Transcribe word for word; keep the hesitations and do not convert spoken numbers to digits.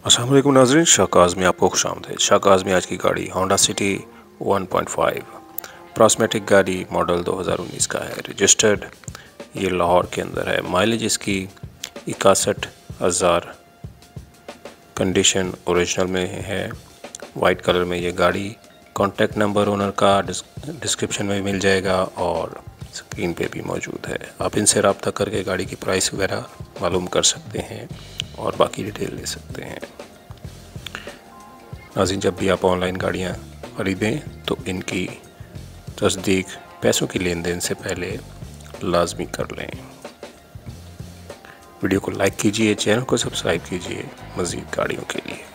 अस्सलाम वालेकुम नाज़रीन, शाहकाज़ में आपको खुशामदीद। शाहकाज़ में आज की गाड़ी Honda City one point five प्रोस्मेटिक गाड़ी मॉडल दो हज़ार उन्नीस का है। रजिस्टर्ड ये लाहौर के अंदर है। माइलेज इसकी इकसठ हज़ार, कंडीशन ओरिजिनल में है। वाइट कलर में ये गाड़ी। कॉन्टैक्ट नंबर ओनर का डिस्क्रिप्शन में मिल जाएगा और स्क्रीन पे भी मौजूद है। आप इनसे रब्ता करके गाड़ी की प्राइस वगैरह मालूम कर सकते हैं और बाकी डिटेल ले सकते हैं। नाज़रीन, जब भी आप ऑनलाइन गाड़ियाँ ख़रीदें तो इनकी तस्दीक पैसों की लेन देन से पहले लाजमी कर लें। वीडियो को लाइक कीजिए, चैनल को सब्सक्राइब कीजिए मज़ीद गाड़ियों के लिए।